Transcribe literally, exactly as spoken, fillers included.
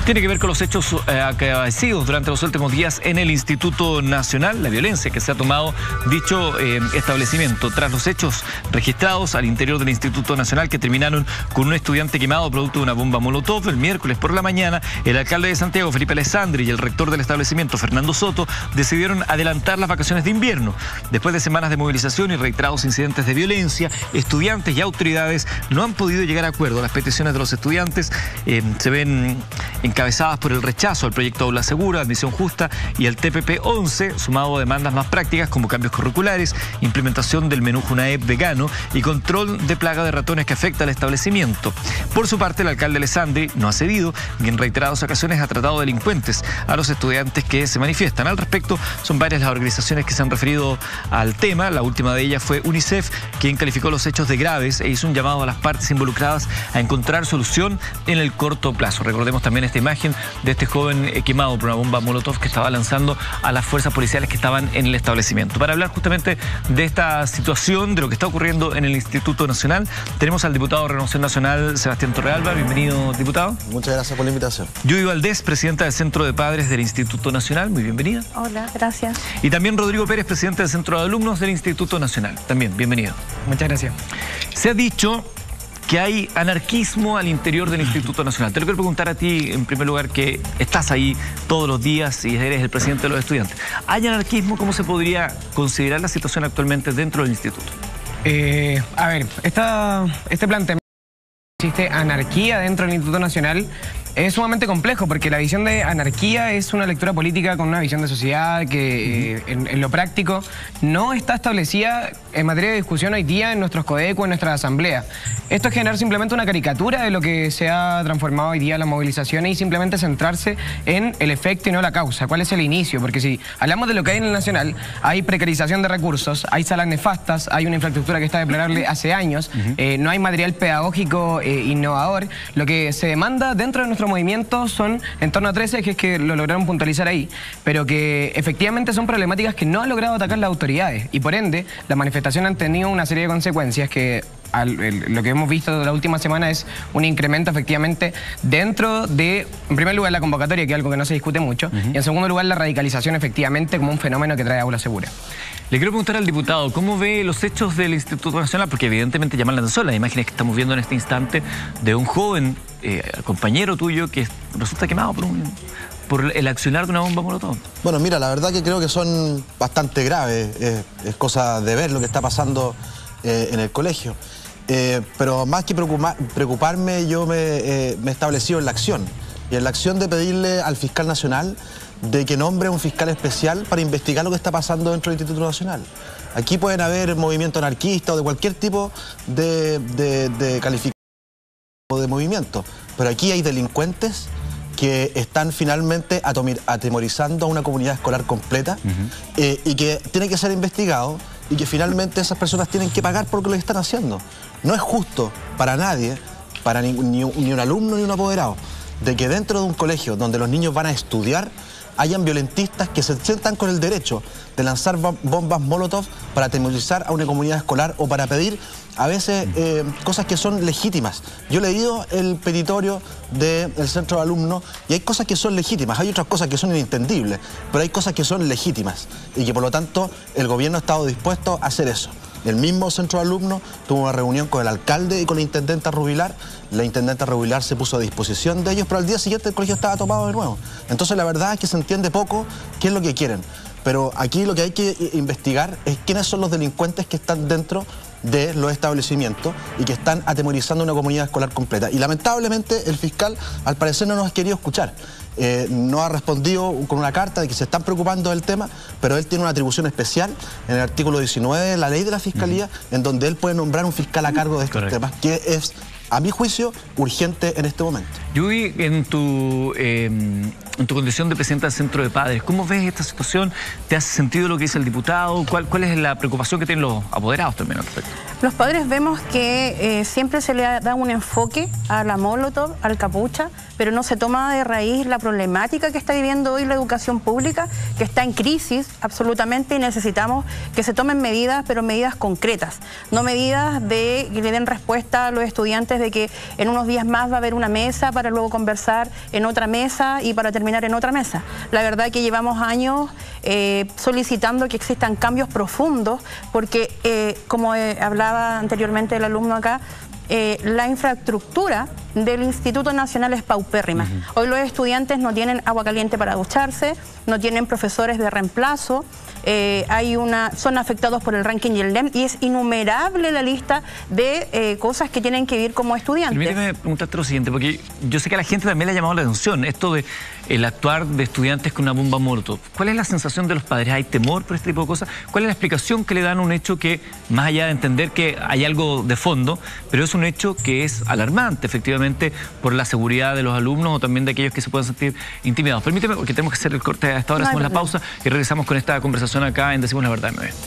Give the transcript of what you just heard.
Tiene que ver con los hechos eh, acaecidos durante los últimos días en el Instituto Nacional, la violencia que se ha tomado dicho eh, establecimiento tras los hechos registrados al interior del Instituto Nacional que terminaron con un estudiante quemado producto de una bomba molotov. El miércoles por la mañana, el alcalde de Santiago, Felipe Alessandri, y el rector del establecimiento, Fernando Soto, decidieron adelantar las vacaciones de invierno. Después de semanas de movilización y reiterados incidentes de violencia, estudiantes y autoridades no han podido llegar a acuerdo. Las peticiones de los estudiantes eh, se ven encabezadas por el rechazo al proyecto Aula Segura, admisión justa y el T P P once, sumado a demandas más prácticas como cambios curriculares, implementación del menú Junaep vegano y control de plaga de ratones que afecta al establecimiento. Por su parte, el alcalde Alessandri no ha cedido y en reiteradas ocasiones ha tratado delincuentes a los estudiantes que se manifiestan. Al respecto, son varias las organizaciones que se han referido al tema. La última de ellas fue UNICEF, quien calificó los hechos de graves e hizo un llamado a las partes involucradas a encontrar solución en el corto plazo. Recordemos también esta imagen de este joven quemado por una bomba molotov que estaba lanzando a las fuerzas policiales que estaban en el establecimiento. Para hablar justamente de esta situación, de lo que está ocurriendo en el Instituto Nacional, tenemos al diputado de Renovación Nacional, Sebastián Torrealba. Bienvenido, diputado. Muchas gracias por la invitación. Yudy Valdés, presidenta del Centro de Padres del Instituto Nacional. Muy bienvenida. Hola, gracias. Y también Rodrigo Pérez, presidente del Centro de Alumnos del Instituto Nacional. También, bienvenido. Muchas gracias. Se ha dicho que hay anarquismo al interior del Instituto Nacional. Te lo quiero preguntar a ti, en primer lugar, que estás ahí todos los días y eres el presidente de los estudiantes. ¿Hay anarquismo? ¿Cómo se podría considerar la situación actualmente dentro del instituto? Eh, a ver, esta, este planteamiento existe anarquía dentro del Instituto Nacional es sumamente complejo porque la visión de anarquía es una lectura política con una visión de sociedad que eh, en, en lo práctico no está establecida en materia de discusión hoy día en nuestros CODECU, en nuestra asamblea. Esto es generar simplemente una caricatura de lo que se ha transformado hoy día las movilizaciones y simplemente centrarse en el efecto y no la causa. ¿Cuál es el inicio? Porque si hablamos de lo que hay en el Nacional, hay precarización de recursos, hay salas nefastas, hay una infraestructura que está deplorable hace años, uh-huh. eh, no hay material pedagógico eh, innovador. Lo que se demanda dentro de nuestro movimientos son en torno a tres ejes que lo lograron puntualizar ahí, pero que efectivamente son problemáticas que no han logrado atacar las autoridades y por ende las manifestaciones han tenido una serie de consecuencias que al, el, lo que hemos visto la última semana es un incremento efectivamente dentro de, en primer lugar, la convocatoria, que es algo que no se discute mucho, uh-huh. y en segundo lugar la radicalización efectivamente como un fenómeno que trae Aula Segura. Le quiero preguntar al diputado, ¿cómo ve los hechos del Instituto Nacional? Porque evidentemente llaman la atención las imágenes que estamos viendo en este instante de un joven eh, compañero tuyo que resulta quemado por, un, por el accionar de una bomba molotov. Bueno, mira, la verdad que creo que son bastante graves. Eh, es cosa de ver lo que está pasando eh, en el colegio. Eh, pero más que preocupar, preocuparme, yo me, eh, me he establecido en la acción. Y en la acción de pedirle al fiscal nacional de que nombre un fiscal especial para investigar lo que está pasando dentro del Instituto Nacional. Aquí pueden haber movimientos anarquistas o de cualquier tipo de, de, de calificación o de movimiento, pero aquí hay delincuentes que están finalmente atemorizando a una comunidad escolar completa, uh-huh. eh, y que tiene que ser investigado y que finalmente esas personas tienen que pagar por lo que están haciendo. No es justo para nadie, para ni, ni, ni un alumno ni un apoderado, de que dentro de un colegio donde los niños van a estudiar hayan violentistas que se sientan con el derecho de lanzar bombas molotov para atemorizar a una comunidad escolar o para pedir a veces eh, cosas que son legítimas. Yo he leído el petitorio del centro de alumnos y hay cosas que son legítimas, hay otras cosas que son inentendibles, pero hay cosas que son legítimas y que por lo tanto el gobierno ha estado dispuesto a hacer eso. El mismo centro de alumnos tuvo una reunión con el alcalde y con la intendenta Rubilar. La intendenta Rubilar se puso a disposición de ellos, pero al día siguiente el colegio estaba tomado de nuevo. Entonces la verdad es que se entiende poco qué es lo que quieren. Pero aquí lo que hay que investigar es quiénes son los delincuentes que están dentro de los establecimientos y que están atemorizando a una comunidad escolar completa. Y lamentablemente el fiscal al parecer no nos ha querido escuchar. Eh, no ha respondido con una carta de que se están preocupando del tema, pero él tiene una atribución especial en el artículo diecinueve de la ley de la Fiscalía, uh-huh. en donde él puede nombrar un fiscal a cargo de estos Correcto. temas, que es, a mi juicio, urgente en este momento. Yudy, en tu, eh, en tu condición de presidenta del Centro de Padres, ¿cómo ves esta situación? ¿Te has sentido lo que dice el diputado? ¿Cuál, cuál es la preocupación que tienen los apoderados también al respecto? Los padres vemos que eh, siempre se le da un enfoque a la Molotov, al capucha, pero no se toma de raíz la problemática que está viviendo hoy la educación pública, que está en crisis absolutamente, y necesitamos que se tomen medidas, pero medidas concretas, no medidas de que le den respuesta a los estudiantes de que en unos días más va a haber una mesa para luego conversar en otra mesa y para terminar en otra mesa. La verdad que llevamos años eh, solicitando que existan cambios profundos, porque eh, como eh, hablaba anteriormente el alumno acá, eh, la infraestructura del Instituto Nacional es paupérrima. Uh-huh. Hoy los estudiantes no tienen agua caliente para ducharse, no tienen profesores de reemplazo, eh, hay una, son afectados por el ranking y el D E M, y es innumerable la lista de eh, cosas que tienen que vivir como estudiantes. Permíteme preguntarte lo siguiente, porque yo sé que a la gente también le ha llamado la atención esto de el actuar de estudiantes con una bomba molotov. ¿Cuál es la sensación de los padres? ¿Hay temor por este tipo de cosas? ¿Cuál es la explicación que le dan a un hecho que, más allá de entender que hay algo de fondo, pero es un hecho que es alarmante, efectivamente, por la seguridad de los alumnos o también de aquellos que se puedan sentir intimidados? Permíteme, porque tenemos que hacer el corte a esta hora, hacemos la pausa y regresamos con esta conversación acá en Decimos la Verdad nueve.